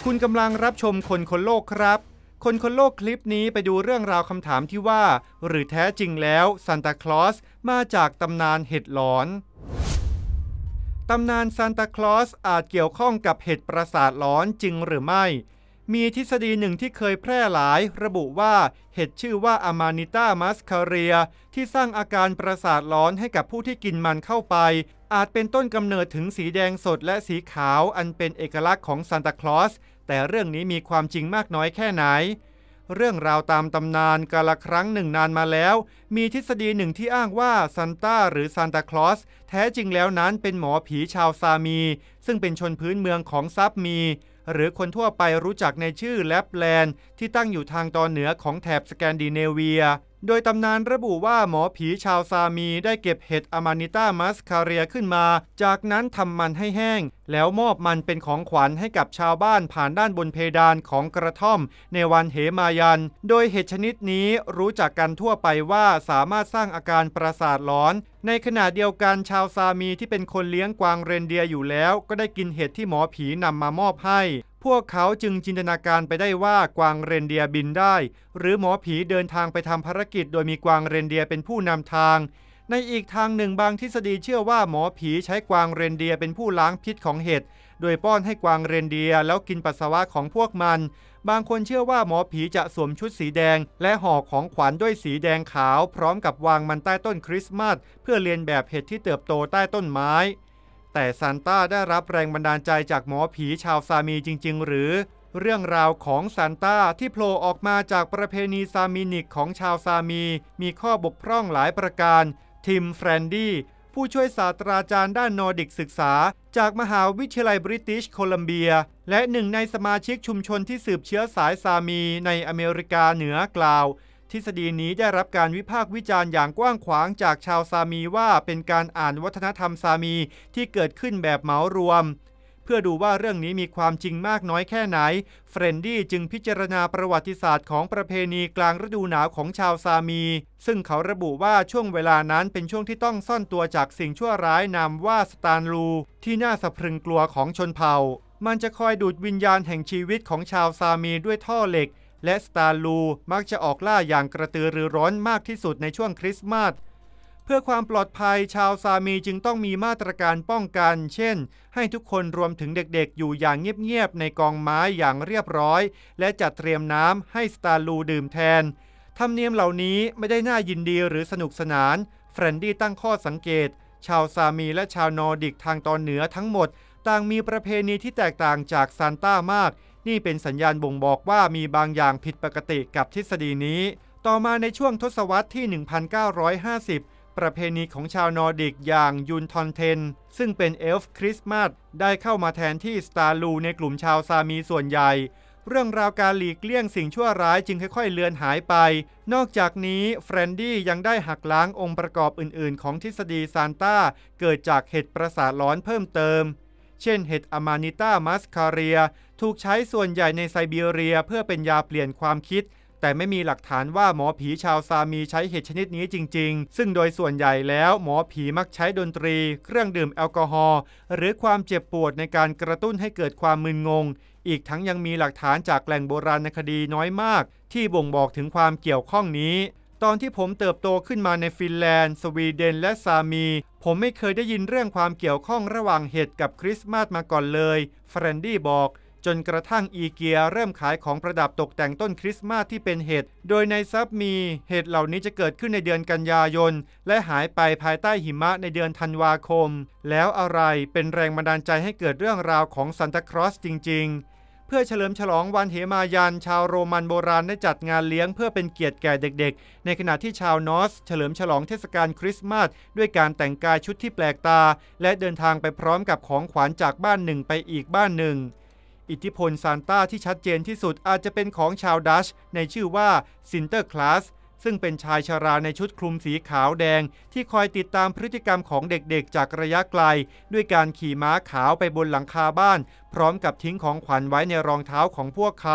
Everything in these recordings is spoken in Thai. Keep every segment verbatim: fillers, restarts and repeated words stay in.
คุณกำลังรับชมคนคนโลกครับคนคนโลกคลิปนี้ไปดูเรื่องราวคำถามที่ว่าหรือแท้จริงแล้วซานตาคลอสมาจากตำนานเห็ดหลอนตำนานซานตาคลอสอาจเกี่ยวข้องกับเห็ดประสาทหลอนจริงหรือไม่มีทฤษฎีหนึ่งที่เคยแพร่หลายระบุว่าเห็ดชื่อว่าอะมานิต้ามัสคาเรียที่สร้างอาการประสาทหลอนให้กับผู้ที่กินมันเข้าไปอาจเป็นต้นกำเนิดถึงสีแดงสดและสีขาวอันเป็นเอกลักษณ์ของซานตาคลอสแต่เรื่องนี้มีความจริงมากน้อยแค่ไหนเรื่องราวตามตำนานกาลครั้งหนึ่งนานมาแล้วมีทฤษฎีหนึ่งที่อ้างว่าซานต้าหรือซานตาคลอสแท้จริงแล้วนั้นเป็นหมอผีชาวซามีซึ่งเป็นชนพื้นเมืองของซับมีหรือคนทั่วไปรู้จักในชื่อแลปแลนด์ที่ตั้งอยู่ทางตอนเหนือของแถบสแกนดิเนเวียโดยตำนานระบุว่าหมอผีชาวซามีได้เก็บเห็ดอะมานิต้ามัสคาเรียขึ้นมาจากนั้นทำมันให้แห้งแล้วมอบมันเป็นของขวัญให้กับชาวบ้านผ่านด้านบนเพดานของกระท่อมในวันเหมายันโดยเห็ดชนิดนี้รู้จักกันทั่วไปว่าสามารถสร้างอาการประสาทหลอนในขณะเดียวกันชาวซามีที่เป็นคนเลี้ยงกวางเรนเดียร์อยู่แล้วก็ได้กินเห็ดที่หมอผีนำมามอบให้พวกเขาจึงจินตนาการไปได้ว่ากวางเรนเดียร์บินได้หรือหมอผีเดินทางไปทำภารกิจโดยมีกวางเรนเดียร์เป็นผู้นำทางในอีกทางหนึ่งบางทฤษฎีเชื่อว่าหมอผีใช้กวางเรนเดียร์เป็นผู้ล้างพิษของเห็ดโดยป้อนให้กวางเรนเดียร์แล้วกินปัสสาวะของพวกมันบางคนเชื่อว่าหมอผีจะสวมชุดสีแดงและห่อของขวัญด้วยสีแดงขาวพร้อมกับวางมันใต้ต้นคริสต์มาสเพื่อเลียนแบบเห็ดที่เติบโตใต้ต้นไม้แต่ซานต้าได้รับแรงบันดาลใจจากหมอผีชาวซามีจริงๆหรือเรื่องราวของซานต้าที่โผล่ออกมาจากประเพณีซามินิกของชาวซามีมีข้อบกพร่องหลายประการทิมแฟรนดี้ผู้ช่วยศาสตราจารย์ด้านนอร์ดิกศึกษาจากมหาวิทยาลัยบริติชโคลัมเบียและหนึ่งในสมาชิกชุมชนที่สืบเชื้อสายซามีในอเมริกาเหนือกล่าวทฤษฎีนี้ได้รับการวิพากษ์วิจารณ์อย่างกว้างขวางจากชาวซามีว่าเป็นการอ่านวัฒนธรรมซามีที่เกิดขึ้นแบบเหมารวมเพื่อดูว่าเรื่องนี้มีความจริงมากน้อยแค่ไหนเฟรนดี้จึงพิจารณาประวัติศาสตร์ของประเพณีกลางฤดูหนาวของชาวซามีซึ่งเขาระบุว่าช่วงเวลานั้นเป็นช่วงที่ต้องซ่อนตัวจากสิ่งชั่วร้ายนามว่าสตานลูที่น่าสะพรึงกลัวของชนเผ่ามันจะคอยดูดวิญญาณแห่งชีวิตของชาวซามีด้วยท่อเหล็กและสตาลูมักจะออกล่าอย่างกระตือรือร้นมากที่สุดในช่วงคริสต์มาสเพื่อความปลอดภัยชาวซามีจึงต้องมีมาตรการป้องกันเช่นให้ทุกคนรวมถึงเด็กๆอยู่อย่างเงียบๆในกองไม้อย่างเรียบร้อยและจัดเตรียมน้ำให้สตาลูดื่มแทนธรรมเนียมเหล่านี้ไม่ได้น่ายินดีหรือสนุกสนานเฟรนดี้ตั้งข้อสังเกตชาวซามีและชาวนอร์ดิกทางตอนเหนือทั้งหมดต่างมีประเพณีที่แตกต่างจากซานต้ามากนี่เป็นสัญญาณบ่งบอกว่ามีบางอย่างผิดปกติกับทฤษฎีนี้ต่อมาในช่วงทศวรรษที่ หนึ่งพันเก้าร้อยห้าสิบ ประเพณีของชาวนอร์ดิกอย่างยุนทอนเทนซึ่งเป็นเอลฟ์คริสต์มาสได้เข้ามาแทนที่สตาลูในกลุ่มชาวซามีส่วนใหญ่เรื่องราวการหลีกเลี่ยงสิ่งชั่วร้ายจึงค่อยๆเลือนหายไปนอกจากนี้เฟรนดี้ยังได้หักล้างองค์ประกอบอื่นๆของทฤษฎีซานต้าเกิดจากเห็ดประสาทหลอนเพิ่มเติมเช่นเห็ดอะมานิต้ามัสคาเรียถูกใช้ส่วนใหญ่ในไซบีเรียเพื่อเป็นยาเปลี่ยนความคิดแต่ไม่มีหลักฐานว่าหมอผีชาวซามีใช้เห็ดชนิดนี้จริงๆซึ่งโดยส่วนใหญ่แล้วหมอผีมักใช้ดนตรีเครื่องดื่มแอลกอฮอล์หรือความเจ็บปวดในการกระตุ้นให้เกิดความมึนงงอีกทั้งยังมีหลักฐานจากแหล่งโบราณคดีน้อยมากที่บ่งบอกถึงความเกี่ยวข้องนี้ตอนที่ผมเติบโตขึ้นมาในฟินแลนด์สวีเดนและซามีผมไม่เคยได้ยินเรื่องความเกี่ยวข้องระหว่างเห็ดกับคริสต์มาสมาก่อนเลยเฟรนดี้บอกจนกระทั่งอีเกียเริ่มขายของประดับตกแต่งต้นคริสต์มาสที่เป็นเห็ดโดยในซับมีเห็ดเหล่านี้จะเกิดขึ้นในเดือนกันยายนและหายไปภายใต้หิมะในเดือนธันวาคมแล้วอะไรเป็นแรงบันดาลใจให้เกิดเรื่องราวของซานตาคลอสจริงๆเพื่อเฉลิมฉลองวันเหมายันชาวโรมันโบราณได้จัดงานเลี้ยงเพื่อเป็นเกียรติแก่เด็กๆในขณะที่ชาวนอร์สเฉลิมฉลองเทศกาลคริสต์มาสด้วยการแต่งกายชุดที่แปลกตาและเดินทางไปพร้อมกับของขวัญจากบ้านหนึ่งไปอีกบ้านหนึ่งอิทธิพลซานต้าที่ชัดเจนที่สุดอาจจะเป็นของชาวดัชในชื่อว่าซินเตอร์คลาสซึ่งเป็นชายชราในชุดคลุมสีขาวแดงที่คอยติดตามพฤติกรรมของเด็กๆจากระยะไกลด้วยการขี่ม้าขาวไปบนหลังคาบ้านพร้อมกับทิ้งของขวัญไว้ในรองเท้าของพวกเขา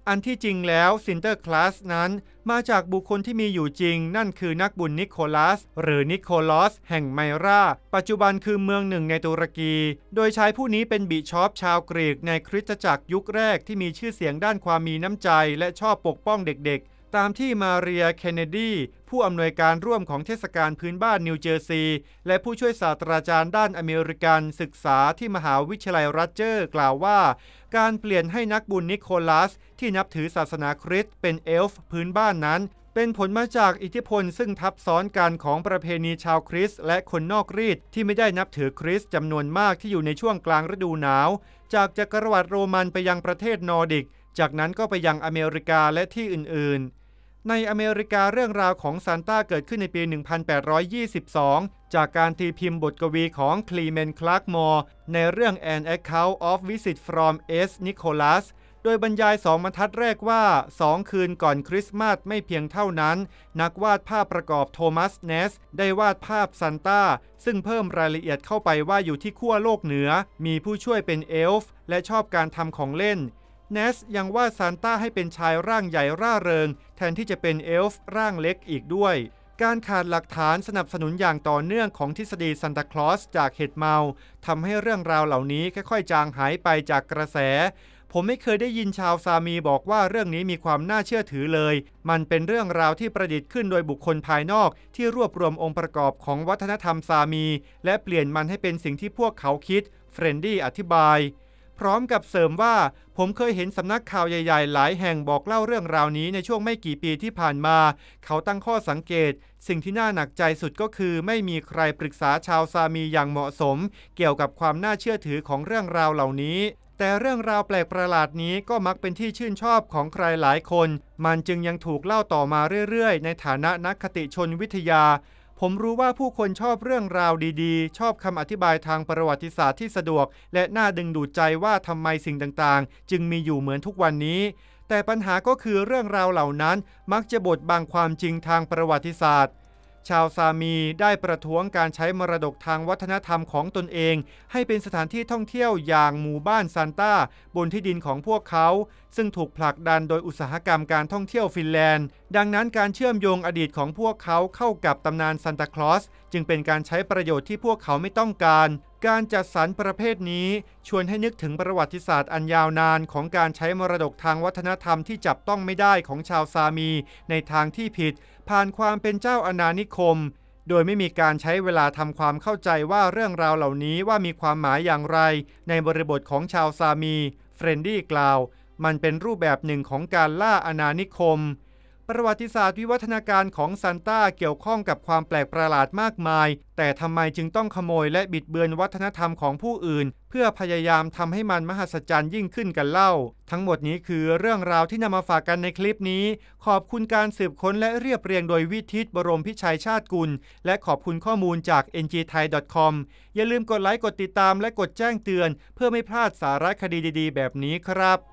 อันที่จริงแล้วซินเตอร์คลาสนั้นมาจากบุคคลที่มีอยู่จริงนั่นคือนักบุญนิโคลัสหรือนิโคลอสแห่งไมราปัจจุบันคือเมืองหนึ่งในตุรกีโดยชายผู้นี้เป็นบิชอปชาวกรีกในคริสตจักรยุคแรกที่มีชื่อเสียงด้านความมีน้ำใจและชอบปกป้องเด็กๆตามที่มาเรียเคนเนดีผู้อำนวยการร่วมของเทศกาลพื้นบ้านนิวเจอร์ซีย์และผู้ช่วยศาสตราจารย์ด้านอเมริกันศึกษาที่มหาวิทยาลัยรัตเจอร์กล่าวว่าการเปลี่ยนให้นักบุญนิโคลัสที่นับถือศาสนาคริสต์เป็นเอลฟ์พื้นบ้านนั้นเป็นผลมาจากอิทธิพลซึ่งทับซ้อนกันของประเพณีชาวคริสต์และคนนอกรีตที่ไม่ได้นับถือคริสต์จำนวนมากที่อยู่ในช่วงกลางฤดูหนาวจากจักรวรรดิโรมันไปยังประเทศนอร์ดิกจากนั้นก็ไปยังอเมริกาและที่อื่นๆในอเมริกาเรื่องราวของซานต้าเกิดขึ้นในปี หนึ่งพันแปดร้อยยี่สิบสอง จากการตีพิมพ์บทกวีของคลีเมนต์ คลาร์กมอร์ในเรื่อง An Account of Visit from S. Nicholas โดยบรรยายสองบรรทัดแรกว่าสองคืนก่อนคริสต์มาสไม่เพียงเท่านั้นนักวาดภาพประกอบโทมัสเนสได้วาดภาพซานต้าซึ่งเพิ่มรายละเอียดเข้าไปว่าอยู่ที่ขั้วโลกเหนือมีผู้ช่วยเป็นเอลฟ์และชอบการทำของเล่นเนสยังวาดซานต้าให้เป็นชายร่างใหญ่ร่าเริงแทนที่จะเป็นเอลฟ์ร่างเล็กอีกด้วยการขาดหลักฐานสนับสนุนอย่างต่อเนื่องของทฤษฎีซานตาคลอสจากเห็ดเมาทำให้เรื่องราวเหล่านี้ค่อยๆจางหายไปจากกระแสผมไม่เคยได้ยินชาวซามีบอกว่าเรื่องนี้มีความน่าเชื่อถือเลยมันเป็นเรื่องราวที่ประดิษฐ์ขึ้นโดยบุคคลภายนอกที่รวบรวมองค์ประกอบของวัฒนธรรมซามีและเปลี่ยนมันให้เป็นสิ่งที่พวกเขาคิดเฟรนดี้อธิบายพร้อมกับเสริมว่าผมเคยเห็นสำนักข่าวใหญ่ๆหลายแห่งบอกเล่าเรื่องราวนี้ในช่วงไม่กี่ปีที่ผ่านมาเขาตั้งข้อสังเกตสิ่งที่น่าหนักใจสุดก็คือไม่มีใครปรึกษาชาวซามีอย่างเหมาะสมเกี่ยวกับความน่าเชื่อถือของเรื่องราวเหล่านี้แต่เรื่องราวแปลกประหลาดนี้ก็มักเป็นที่ชื่นชอบของใครหลายคนมันจึงยังถูกเล่าต่อมาเรื่อยๆในฐานะนักคติชนวิทยาผมรู้ว่าผู้คนชอบเรื่องราวดีๆชอบคำอธิบายทางประวัติศาสตร์ที่สะดวกและน่าดึงดูดใจว่าทำไมสิ่งต่างๆจึงมีอยู่เหมือนทุกวันนี้แต่ปัญหาก็คือเรื่องราวเหล่านั้นมักจะบดบังความจริงทางประวัติศาสตร์ชาวซามีได้ประท้วงการใช้มรดกทางวัฒนธรรมของตนเองให้เป็นสถานที่ท่องเที่ยวอย่างหมู่บ้านซานต้าบนที่ดินของพวกเขาซึ่งถูกผลักดันโดยอุตสาหกรรมการท่องเที่ยวฟินแลนด์ดังนั้นการเชื่อมโยงอดีตของพวกเขาเข้ากับตำนานซานตาคลอสจึงเป็นการใช้ประโยชน์ที่พวกเขาไม่ต้องการการจัดสรรประเภทนี้ชวนให้นึกถึงประวัติศาสตร์อันยาวนานของการใช้มรดกทางวัฒนธรรมที่จับต้องไม่ได้ของชาวซามีในทางที่ผิดผ่านความเป็นเจ้าอาณานิคมโดยไม่มีการใช้เวลาทำความเข้าใจว่าเรื่องราวเหล่านี้ว่ามีความหมายอย่างไรในบริบทของชาวซามีเฟรนดี้กล่าวมันเป็นรูปแบบหนึ่งของการล่าอาณานิคมประวัติศาสตร์วิวัฒนาการของซานต้าเกี่ยวข้องกับความแปลกประหลาดมากมายแต่ทำไมจึงต้องขโมยและบิดเบือนวัฒนธรรมของผู้อื่นเพื่อพยายามทำให้มันมหัศจรรย์ยิ่งขึ้นกันเล่าทั้งหมดนี้คือเรื่องราวที่นำมาฝากกันในคลิปนี้ขอบคุณการสืบค้นและเรียบเรียงโดยวิทิตบรมพิชัยชาติกุลและขอบคุณข้อมูลจาก เอ็น จี ไทย ดอท คอม อย่าลืมกดไลค์กดติดตามและกดแจ้งเตือนเพื่อไม่พลาดสาระคดีดีๆแบบนี้ครับ